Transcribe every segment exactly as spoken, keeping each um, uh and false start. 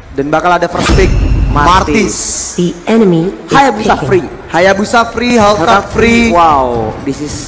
Dan bakal ada first pick Martis. The enemy is Hayabusa picking. free. Hayabusa free, Hellcat free. Wow, this is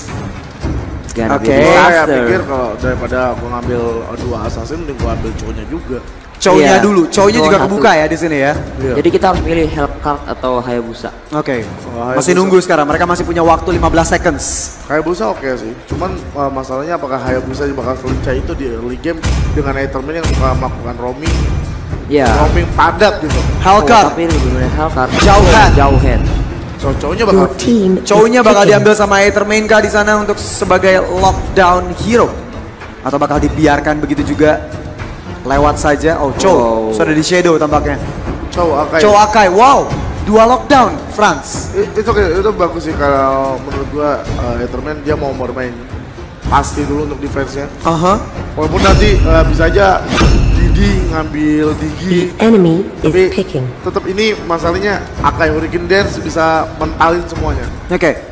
gonna Oke. be Gue ya disaster. pikir kalau daripada gue ngambil dua assassin, mending gue ambil cowoknya juga. Cowoknya Iya, dulu, cowoknya cowok juga satu. kebuka ya di sini ya. Iya. Jadi kita harus pilih Hellcat atau Hayabusa. Oke. Oh, Hayabusa. Masih nunggu sekarang. Mereka masih punya waktu lima belas seconds. Hayabusa oke sih, cuman uh, masalahnya apakah Hayabusa bakal selincah itu di early game dengan Etherman yang suka melakukan roaming, Ya. roaming padat gitu. Hellcat. Oh, tapi lebih milih Hellcat. Jauhan. Jauhan. So cowoknya bakal Your team is Cowoknya bakal picking. diambil sama Aethermain kah di sana untuk sebagai lockdown hero? Atau bakal dibiarkan begitu juga lewat saja? Oh, Chow Wow. sudah di shadow tampaknya. cowok Akai. Chow Akai, wow, dua lockdown, Franz. I- Itu oke, itu bagus sih kalau menurut gua uh, Etherman dia mau bermain pasti dulu untuk defense-nya. Aha. Walaupun nanti uh, bisa aja Didi ngambil Digi, The enemy is tapi picking. tetap ini masalahnya Akai Hurricane Dance bisa mentalin semuanya. Oke.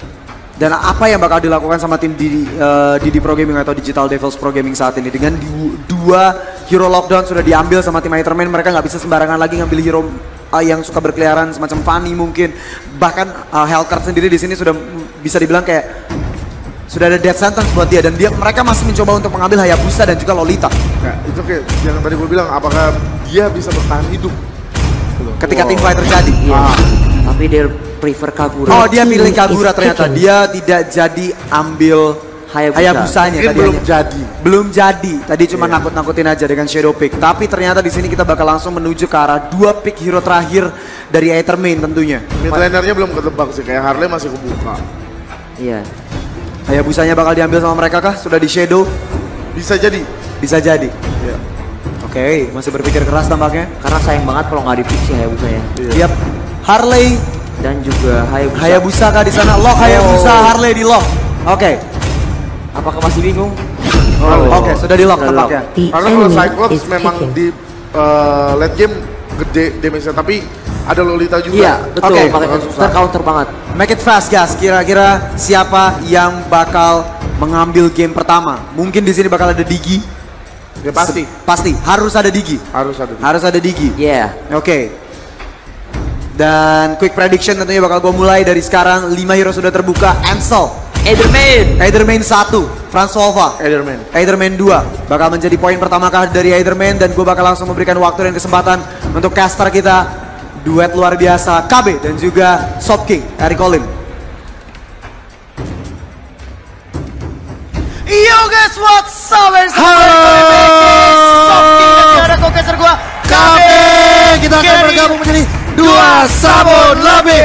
Dan apa yang bakal dilakukan sama tim Didi, uh, Didi Pro Gaming atau Digital Devils Pro Gaming saat ini? Dengan du- dua hero lockdown sudah diambil sama tim Aetherman, mereka nggak bisa sembarangan lagi ngambil hero uh, yang suka berkeliaran semacam Fanny mungkin. Bahkan uh, Hellcat sendiri di sini sudah mm, bisa dibilang kayak sudah ada death sentence buat dia, dan dia mereka masih mencoba untuk mengambil Hayabusa dan juga Lolita. Nah, itu kayak yang tadi gue bilang, apakah dia bisa bertahan hidup? Gitu. Ketika Wow. tim fight terjadi. Iya. Ah. Tapi dia prefer Kagura. Oh, dia Team pilih is Kagura ternyata. picking. Dia tidak jadi ambil Hayabusa. Hayabusanya Mungkin tadi belum hanya- jadi. Belum jadi. Tadi cuma Iya. nakut-nakutin aja dengan shadow pick. Tapi ternyata di sini kita bakal langsung menuju ke arah dua pick hero terakhir dari Aethermain tentunya. Mid lanernya belum ketebak sih, kayak Harley masih kebuka. Iya. Hayabusanya bakal diambil sama mereka kah? Sudah di shadow? Bisa jadi. Bisa jadi. Ya. Oke, masih berpikir keras tampaknya. Karena sayang banget kalau nggak di-pick si Hayabusa ya. Iya. Yap. Harley, Dan juga Hayabusa. Hayabusa kah di sana? Lock Hayabusa, Oh. Harley di lock. Oke. Apakah masih bingung? Oh, Oke, sudah di lock Sudah tampaknya. The Karena kalau enemy Cyclops is memang picking. di uh, late game gede damage-nya, tapi ada Lolita juga. Iya, betul. Oke. Makanya Susah. tercounter banget. Make it fast guys. Kira-kira siapa yang bakal mengambil game pertama? Mungkin di sini bakal ada Digi. Ya pasti. Se- Pasti harus ada Digi. Harus ada. Harus ada Digi. Iya. Oke. Dan quick prediction tentunya bakal gue mulai dari sekarang. lima hero sudah terbuka. Ansel, Etherman. Aethermain satu, Franz Wolfa, Ederman. Aethermain dua bakal menjadi poin pertama kah dari Aethermain, dan gue bakal langsung memberikan waktu dan kesempatan untuk caster kita, duet luar biasa K B dan juga Soft King Eric Colin. Yo guys, what's up? Soft King dan juga ada co-caster gue K B. Kita akan bergabung menjadi dua sabun lebih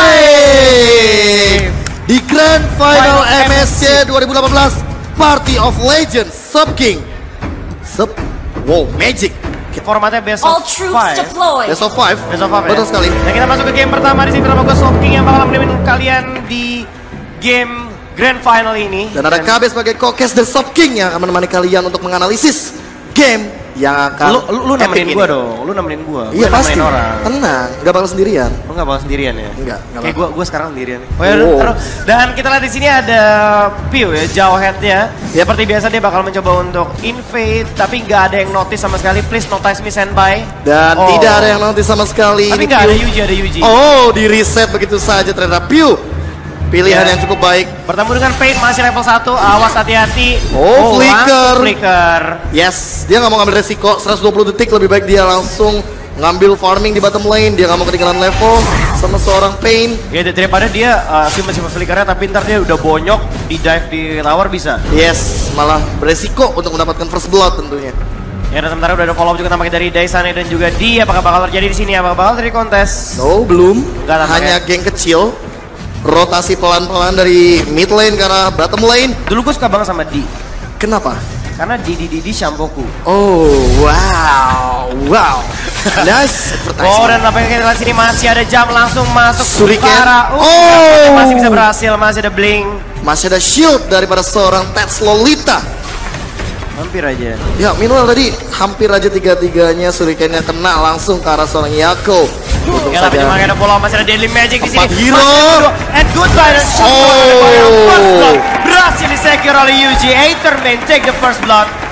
baik di Grand Final M S C dua ribu delapan belas Party of Legends Sub King Sub Wow Magic Formatnya best All of troops five. deployed. Best of five. Best of five, Betul ya. sekali. Dan kita masuk ke game pertama di sini bersama gue Soft King yang bakal menemani kalian di game Grand Final ini. Dan ada K B sebagai co-cast dan Sub King yang akan menemani kalian untuk menganalisis game yang akan Lu, lu, lu epic nemenin ini. gua dong, lu nemenin gua. Iya Gua pasti. nemenin orang. Tenang, nggak bakal sendirian. Lu gak bakal sendirian ya? Enggak, enggak Kayak bakal. gua, gua sekarang sendirian. Oh, ya, Oh. terus. Dan kita lihat di sini ada Pew ya, Jawhead-nya. Yep. Seperti biasa dia bakal mencoba untuk invade, tapi nggak ada yang notice sama sekali. Please notice me senpai. Dan Oh. tidak ada yang nanti sama sekali. Tapi Ini nggak ada Pew. Yuji, ada Yuji. Oh, di reset begitu saja ternyata Pew. Pilihan Ya. yang cukup baik. Bertemu dengan Fate masih level satu, awas hati-hati. Oh, flicker. langsung flicker. Yes, dia nggak mau ngambil resiko. seratus dua puluh detik lebih baik dia langsung ngambil farming di bottom lane. Dia nggak mau ketinggalan level sama seorang Pain. Ya daripada dia uh, simpen simpen flickernya, tapi ntar dia udah bonyok di dive di tower bisa. Yes, malah beresiko untuk mendapatkan first blood tentunya. Ya dan sementara udah ada follow up juga nampaknya dari Daisane dan juga di apakah bakal terjadi di sini, apakah bakal terjadi kontes? No, belum. Nggak tampaknya. Hanya geng kecil. Rotasi pelan-pelan dari mid lane karena bottom lane. Dulu gue suka banget sama Di, Kenapa? karena Di Di Di Di Shampoku. Oh, wow, wow. Nice advertisement. Oh dan nampaknya kita lihat sini masih ada jam langsung masuk Shuriken. ke arah. Uh, Oh. masih bisa berhasil, masih ada blink. Masih ada shield daripada seorang Tats Lolita. Hampir aja. Ya, minimal tadi hampir aja tiga-tiganya Shurikennya kena langsung ke arah seorang Yako. Untung Ya tapi saja. cuma ada follow up, masih ada Deadly Magic di sini. Empat hero. Masih ada dua. And goodbye dan shot Oh. oleh First Blood. Berhasil disecure oleh Yuji. Aetherman take the first blood.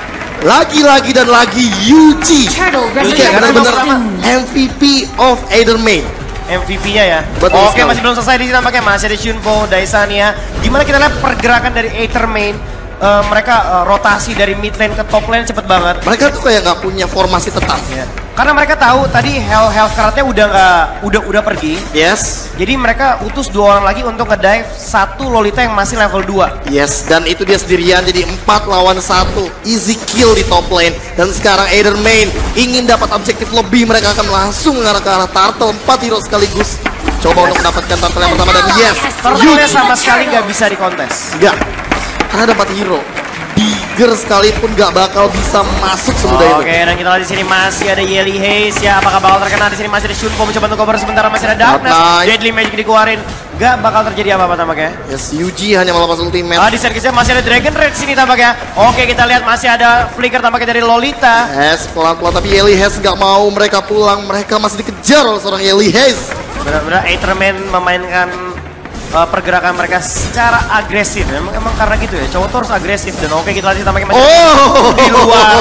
lagi-lagi dan lagi Yuji. Turtle Kayak resurrecting benar-benar soon. M V P of Aethermain. M V P-nya ya. Betul Oke, sekali. masih belum selesai di sini nampaknya masih ada Shunpo, Daisania. Gimana kita lihat pergerakan dari Aethermain? Eh, mereka eh, rotasi dari mid lane ke top lane cepet banget. Mereka tuh kayak nggak punya formasi tetap. Ya. Karena mereka tahu tadi health health karatnya udah nggak udah udah pergi. Yes, Jadi mereka utus dua orang lagi untuk ngedive satu Lolita yang masih level dua. yes, dan itu dia sendirian jadi empat lawan satu, easy kill di top lane. Dan sekarang Aethermain ingin dapat objektif lebih, mereka akan langsung mengarah ke arah Turtle, empat hero sekaligus. Coba untuk mendapatkan Turtle yang pertama dan yes, Turtle-nya Yuji. sama sekali nggak bisa dikontes. Enggak, karena dapat hero. Bigger sekalipun nggak bakal bisa masuk semudah Oke, itu. dan kita lihat di sini masih ada Yeli Haze ya. Apakah bakal terkena di sini? Masih ada Shunpo mencoba untuk cover sementara masih ada Darkness. Dark Knight. Deadly Magic dikeluarin. Nggak bakal terjadi apa-apa tampaknya. Yes, Yuji hanya melepas ultimate. Ah, di servisnya masih ada Dragon Rage sini tampaknya. Oke, kita lihat masih ada flicker tampaknya dari Lolita. Yes, pelan-pelan tapi Yeli Haze nggak mau mereka pulang, mereka masih dikejar oleh seorang Yeli Haze. Benar-benar Aethermain memainkan uh, pergerakan mereka secara agresif. Emang, emang karena gitu ya, cowok tuh harus agresif. Dan oke, kita lihat tampaknya masih Oh, di luar.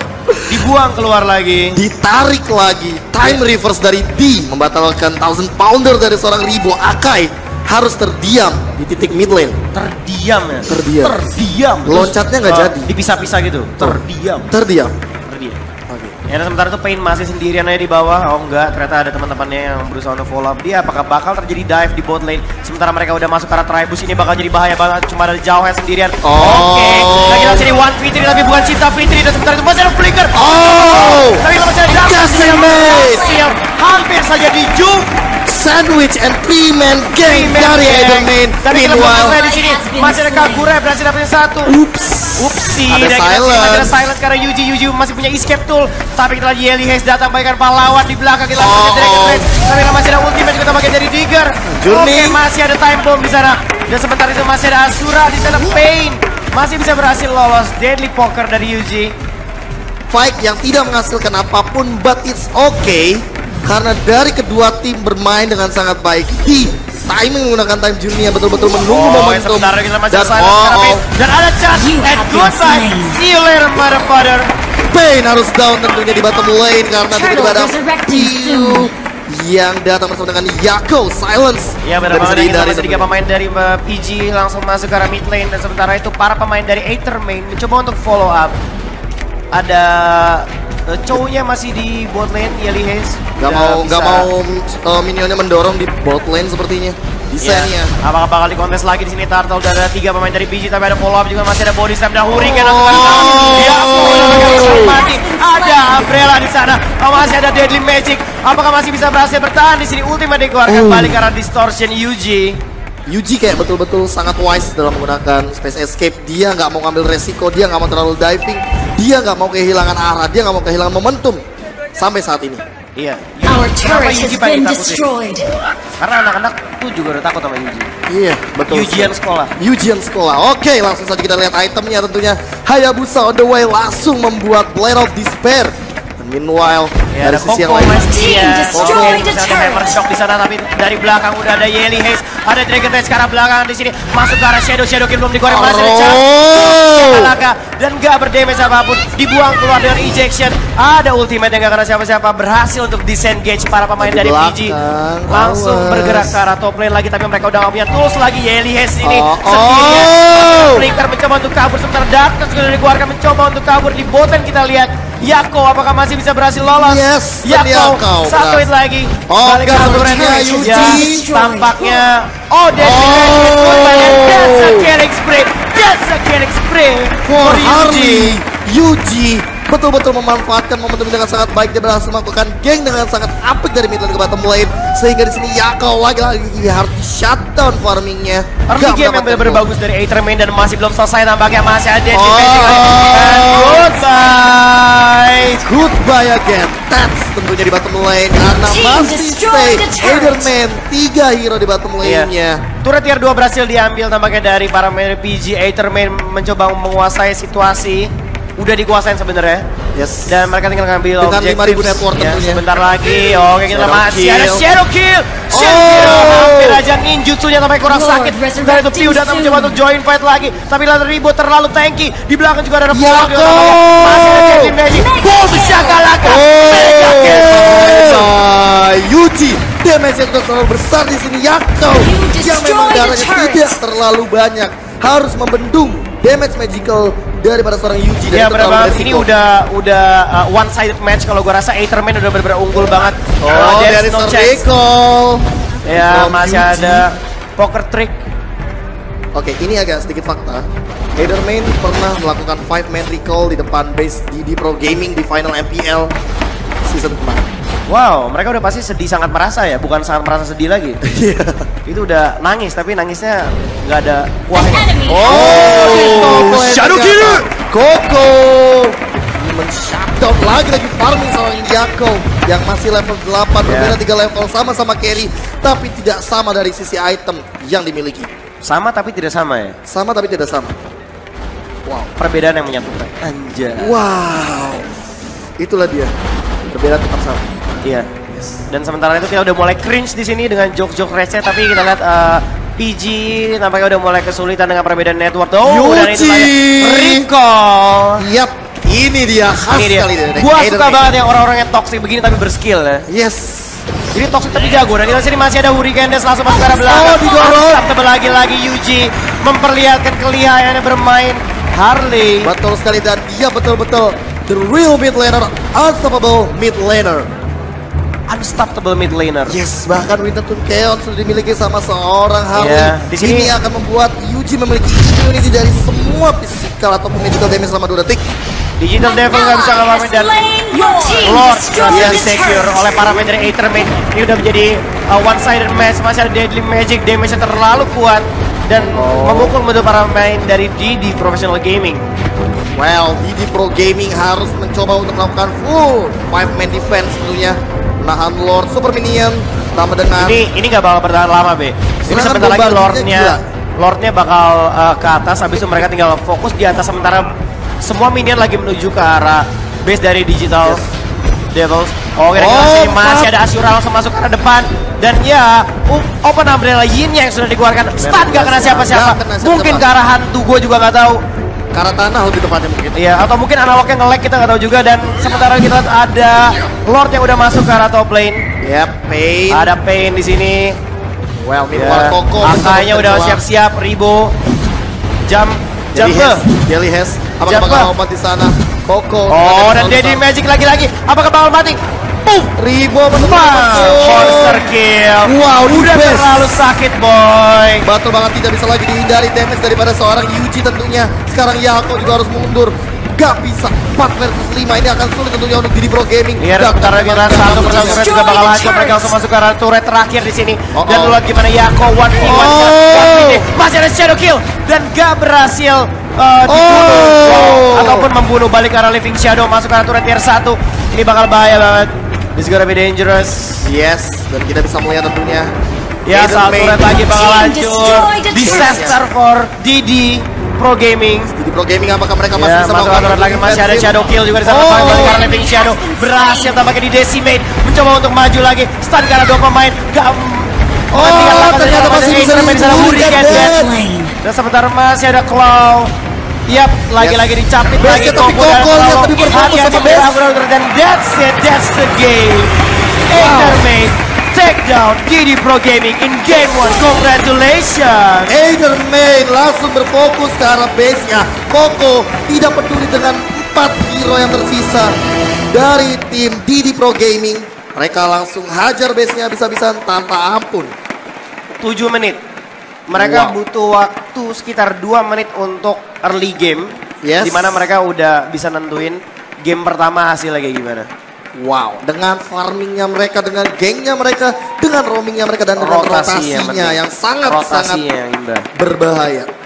Dibuang keluar lagi. Ditarik lagi. Time reverse dari D membatalkan thousand pounder dari seorang Ribo. Akai harus terdiam di titik mid lane. Terdiam ya. Terdiam. Terdiam. Loncatnya nggak uh, jadi. Dipisah-pisah gitu. Terdiam. Terdiam. Terdiam. Ya, dan sementara itu Pain masih sendirian aja di bawah. Oh enggak, ternyata ada teman-temannya yang berusaha untuk follow up dia. Apakah bakal terjadi dive di bot lane? Sementara mereka udah masuk ke arah Tribus, ini bakal jadi bahaya banget. Cuma ada Jauhead sendirian. Oh. Oke, lagi langsung di One Fitri tapi bukan Cinta Fitri. Dan sementara itu masih ada Flicker. Oh, Tapi masih ada Darkness Yes, yang mate. berhasil. Hampir saja di juke. sandwich and three man gang dari Aethermain. Tapi Meanwhile, saya di sini masih ada Kagura yang berhasil dapetin satu. Ups. Upsi, Ada dan kita sini masih ada silence. silence karena Yuji Yuji masih punya escape tool. Tapi kita lagi Yeli Haze datang bagaikan pahlawan di belakang kita Oh, masih Dragon oh. Rage. Tapi kita masih ada ultimate juga tampaknya dari Digger. Journey. Oke, masih ada time bomb di sana. Dan sementara itu masih ada Asura di sana. Pain masih bisa berhasil lolos. Deadly Poker dari Yuji. fight yang tidak menghasilkan apapun, but it's okay karena dari kedua tim bermain dengan sangat baik. Di timing menggunakan time journey yang betul-betul menunggu Oh, yang momentum. sebentar kita masih Dan ada silence oh, karena Pain. oh, Dan ada chance You and have been goodbye. slain. See you later, motherfucker. Pain harus down tentunya di bottom lane karena tiba-tiba ada resurrecting Piu yang datang bersama dengan Yako. Silence. Ya benar Nggak bisa banget, dan kita dihindari masih tiga tentunya. pemain dari uh, P G langsung masuk ke arah mid lane. Dan sementara itu para pemain dari Aethermain mencoba untuk follow up. Ada uh, cowoknya masih di bot lane, Yeli Haze. Gak Udah mau, bisa- gak mau uh, minionnya mendorong di bot lane sepertinya. Ya, Desainnya. apakah bakal dikontes lagi di sini Turtle? Udah ada tiga pemain dari P G tapi ada follow up juga, masih ada body slam dan Hurricane langsung ke arah sana. Ya ampun, mati. Ada Umbrella di sana. Oh, masih ada Deadly Magic. Apakah masih bisa berhasil bertahan di sini? Ultimate dikeluarkan Oh. balik ke arah Distortion Yuji. Yuji kayak betul-betul sangat wise dalam menggunakan space escape. Dia nggak mau ngambil resiko, dia nggak mau terlalu diving, dia nggak mau kehilangan arah, dia nggak mau kehilangan momentum sampai saat ini. Iya. Our Kenapa turret Yuji has paling been ditakutin? destroyed. Karena anak-anak tuh juga udah takut sama Yuji. Iya, betul. Yujian sekolah. Yujian sekolah. Oke, langsung saja kita lihat itemnya tentunya. Hayabusa on the way langsung membuat Blade of Despair. Dan meanwhile, Ya, dari ada sisi yang Koko lain, masih Team ya. destroyed Oke, the masih ada turret. Hammer Shock di sana, tapi dari belakang udah ada Yeli Haze, ada Dragon Rage ke arah belakang di sini, masuk ke arah Shadow, Shadow Kill belum digoreng, masih ada Char. Oh. Alaka, dan gak berdamage apapun, dibuang keluar dengan ejection. Ada ultimate yang gak kena siapa-siapa, berhasil untuk disengage para pemain Di dari P G. belakang, Langsung awas. bergerak ke arah top lane lagi, tapi mereka udah gak punya tools lagi. Yeli Haze ini Oh, sendirian. oh. Flicker mencoba untuk kabur, sementara Darkness sudah dikeluarkan mencoba untuk kabur di bot lane. Kita lihat Yako apakah masih bisa berhasil lolos. Yes, dan Yako, Yako satu berhasil. hit lagi. Oh, Balik ke enggak, arah sepertinya turret. Yuji. Ya, tampaknya oh Deadly Oh. Magic goodbye, and that's a killing spree. That's a killing spree for for Yuji. Harley. Yuji betul-betul memanfaatkan momentum dengan sangat baik. Dia berhasil melakukan geng dengan sangat apik dari mid lane ke bottom lane, sehingga di sini Yako lagi-lagi harus di shutdown farmingnya. Early Nggak game yang mendapatkan benar-benar goal. bagus dari Aethermain dan masih belum selesai tampaknya, masih ada Deadly Oh. Magic lagi. And goodbye. Goodbye again. That's tentunya di bottom lane karena Team masih destroy stay the turret. Aethermain tiga hero di bottom Iya. lane-nya. Turret tier dua berhasil diambil tampaknya dari para pemain P G. Aethermain mencoba menguasai situasi. Udah dikuasain sebenarnya. Yes. Dan mereka tinggal ngambil Dengan objektif. lima ribu network Ya, tentunya. sebentar lagi. Oke, kita Shadow masih ada kill. Shadow Kill. Shadow Oh. Kill. Hampir aja ninjutsunya sampai kurang Lord, sakit. resurrecting Dari itu Piu datang soon. mencoba untuk join fight lagi. Tapi lalu Ribo terlalu tanky. Di belakang juga ada Yako. Polong. Masih ada Deadly Magic. Boom, Shakalaka. Mega kill. Oh, Yuji, damage yang terlalu besar di sini. Yako yang memang destroy the darahnya turret. tidak terlalu banyak, harus membendung damage magical daripada seorang Yuji. Dan Ya itu benar terlalu banget, resiko. ini udah udah uh, one sided match. Kalau gua rasa Aetherman udah benar-benar unggul banget. Oh, Uh, there dari is no chance. recall. Ya From masih Yuji. ada poker trick. Oke, ini agak sedikit fakta. Edermain pernah melakukan five man recall di depan base D D Pro Gaming di final M P L season kemarin. Wow, mereka udah pasti sedih sangat merasa ya, bukan sangat merasa sedih lagi. Itu udah nangis, tapi nangisnya nggak ada kuahnya. Oh, Shadow ternyata. Kill. Koko men-shutdown lagi-lagi farming seorang Yako yang masih level delapan, berbeda tiga level sama-sama carry, tapi tidak sama dari sisi item yang dimiliki. Sama tapi tidak sama ya. Sama tapi tidak sama. Wow. Perbedaan yang menyatukan. Anjay. Wow. Itulah dia. Berbeda tetap sama. Iya. Dan sementara itu kita udah mulai cringe di sini dengan joke-joke receh, tapi kita lihat uh, P G nampaknya udah mulai kesulitan dengan perbedaan network. Oh, dan itu Yuji. dia recall. Yap, ini dia khas Ini dia. sekali dari Gua suka Edermain. banget yang orang-orang yang toxic begini tapi berskill ya. Yes. Jadi toxic tapi jago. Dan kita sini masih ada Hurricane Dash langsung masuk ke arah belakang. Oh, digorok. Unstoppable lagi-lagi Yuji memperlihatkan kelihayannya bermain Harley. Betul sekali, dan dia betul-betul the real mid laner, unstoppable mid laner. Unstoppable mid laner. Yes, bahkan Winter Tune Chaos sudah dimiliki sama seorang Harley. Iya, di sini- Ini akan membuat Yuji memiliki immunity dari semua physical ataupun medical damage selama dua detik. Digital Devil nggak bisa ngelawan dan Lord sudah di-secure oleh para main dari Aetherman. Ini udah menjadi uh, one-sided match. Masih ada Deadly Magic, damage-nya terlalu kuat. Dan memukul musuh para main dari D D Professional Gaming. Well, D D Pro Gaming harus mencoba untuk melakukan full five man defense tentunya. Menahan Lord Super Minion, tambah dengan Ini ini nggak bakal bertahan lama, Be. Ini Serangan sebentar lagi bombardirnya Lordnya gila. Lordnya bakal uh, ke atas. Habis itu mereka tinggal fokus di atas. Sementara semua minion lagi menuju ke arah base dari Digital Devils. Oh, kira-kira Oh, sini masih Pak. ada Asura langsung masuk ke arah depan. Dan ya, uh, Open Umbrella Yin yang sudah dikeluarkan. Stun gak kena siapa-siapa. Nggak kena siapa-siapa. Mungkin ke arah hantu, gue juga nggak tahu. karena tanah lebih tepatnya mungkin. Iya, atau mungkin analognya nge-lag, kita nggak tahu juga. Dan sementara kita lihat ada Lord yang udah masuk ke arah top lane. Yep, Pain. Ada Pain di sini. Well, Ya, meanwhile Koko angkanya udah mencoba siap-siap. Ribo, jam, jam Jelly ke. Has, Jelly Has. Apakah Jump bakal up. lompat di sana? Koko. Oh, dan dengan Deadly besar. Magic lagi-lagi. Apakah bakal mati? Boom! Ribo menuju Monster kill. Wow, the udah best. terlalu sakit, boy. Betul banget, tidak bisa lagi dihindari damage daripada seorang Yuji tentunya. Sekarang Yako juga harus mundur. Gak bisa, empat versus lima ini akan sulit tentunya untuk Didi Pro Gaming. Lihat Gak sebentar akan lagi memang satu Yako persatu juga. turret juga bakal hancur. Mereka langsung masuk ke arah turret terakhir di sini. Oh, Dan oh. lu lihat gimana Yako one v one Oh. masih ada shadow kill dan gak berhasil uh, dibunuh. Oh. Wow. Ataupun membunuh balik ke arah living shadow masuk ke arah turret tier satu. Ini bakal bahaya banget. This gonna be dangerous. Yes, dan kita bisa melihat tentunya. Ya, Aiden satu May. turret lagi bakal Team hancur. destroyed the Disaster for D D Pro Gaming. Didi Pro Gaming apakah mereka masih Ya, bisa masuk melakukan turret lagi masih ada defensive? shadow kill juga di sana. Oh. Balik ke arah living shadow berhasil tampaknya di decimate, mencoba untuk maju lagi. Stun karena dua pemain. Gak Oh, ternyata masih bisa di sana dibunuh. Hurricane Dash. Dan sebentar masih ada Claw. Yap, lagi-lagi dicapit Base lagi tapi Koko dan Koko lihat Claw. tapi berfokus Hati-hati sama Base. berlaku dan that's it, that's the game. Aetherman take down D D Pro Gaming in game one. Congratulations. Aiden May langsung berfokus ke arah base-nya. Koko tidak peduli dengan empat hero yang tersisa dari tim Didi Pro Gaming. Mereka langsung hajar base-nya bisa-bisa tanpa ampun. tujuh menit. Mereka Wow. butuh waktu sekitar dua menit untuk early game. Yes. Dimana mereka udah bisa nentuin game pertama hasilnya kayak gimana. Wow, dengan farmingnya mereka, dengan gengnya mereka, dengan roamingnya mereka, dan dengan Rotasi yang rotasinya penting. yang sangat-sangat Rotasinya yang imbang. berbahaya.